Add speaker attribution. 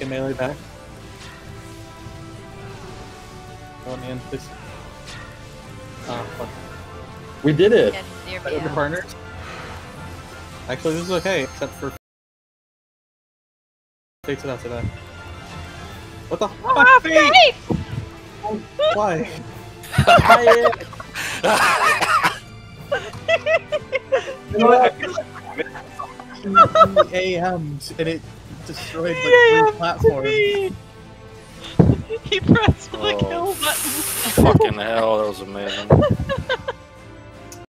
Speaker 1: taking melee back. Go on the end, please. Oh, fuck. We did it!
Speaker 2: Yeah,
Speaker 1: The partners? Actually, this is okay, except for... Takes it after that. What the fuck?
Speaker 2: Fate!
Speaker 1: Why? You know what? AM'd and it destroyed like 3 platforms.
Speaker 2: He pressed the kill button.
Speaker 3: Fucking hell, that was amazing.